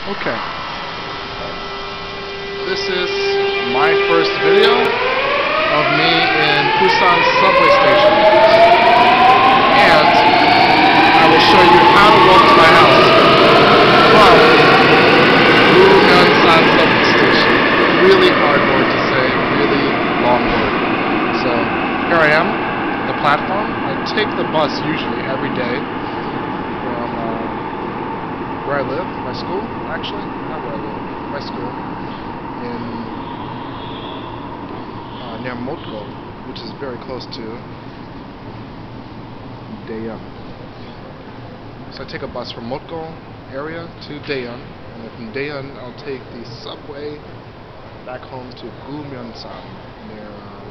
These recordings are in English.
Okay. This is my first video of me in Busan Subway Station. And I will show you how to walk to my house from Busan Subway Station. Really hard word to say, really long word. So here I am, the platform. I take the bus usually every day from where I live, my school, actually, not where I live, my school, in near Motgo, which is very close to Daeyeon. So I take a bus from Motgo area to Daeyeon, and then from Daeyeon I'll take the subway back home to Gumyeonsan near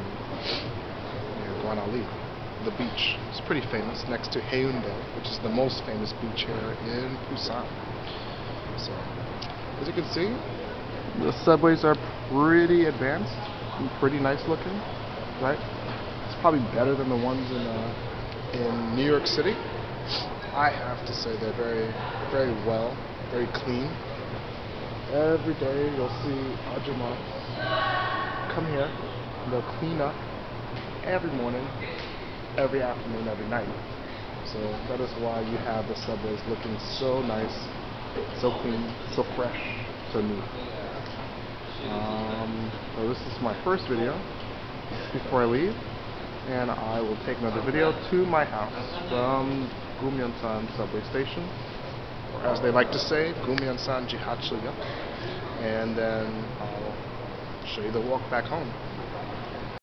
Gwanali. The beach. It's pretty famous, next to Haeundae, which is the most famous beach here in Busan. So, as you can see, the subways are pretty advanced and pretty nice looking, right? It's probably better than the ones in New York City. I have to say they're very, very well, very clean. Every day you'll see Ajuma come here, and they'll clean up every morning, every afternoon, every night. So that is why you have the subways looking so nice, so clean, so fresh, so neat. So this is my first video before I leave, and I will take another video to my house from Gumyeonsan Subway Station, or as they like to say, Gumyeonsan Jihatsuyeok, and then I'll show you the walk back home.